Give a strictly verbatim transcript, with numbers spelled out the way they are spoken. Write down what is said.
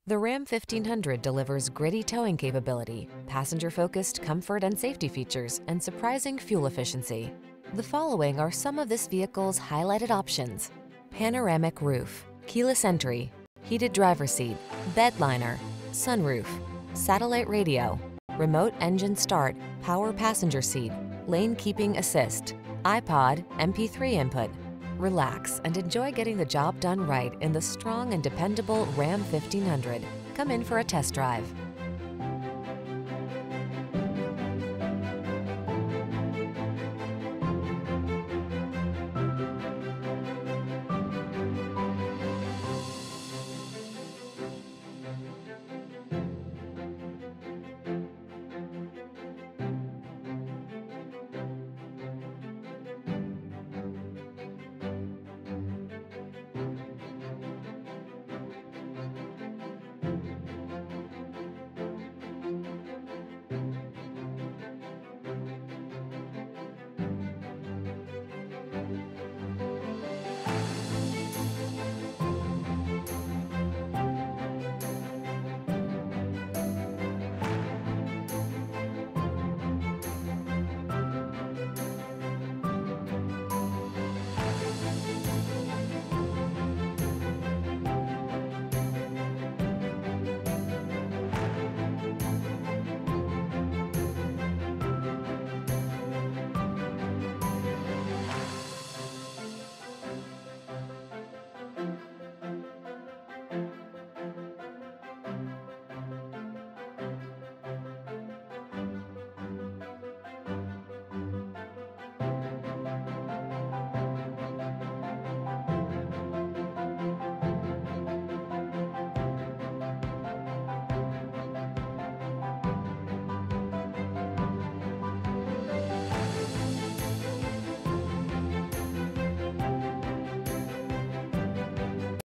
The Ram fifteen hundred delivers gritty towing capability, passenger-focused comfort and safety features, and surprising fuel efficiency. The following are some of this vehicle's highlighted options: panoramic roof, keyless entry, heated driver's seat, bed liner, sunroof, satellite radio, remote engine start, power passenger seat, lane keeping assist, iPod, M P three input. Relax and enjoy getting the job done right in the strong and dependable Ram fifteen hundred. Come in for a test drive.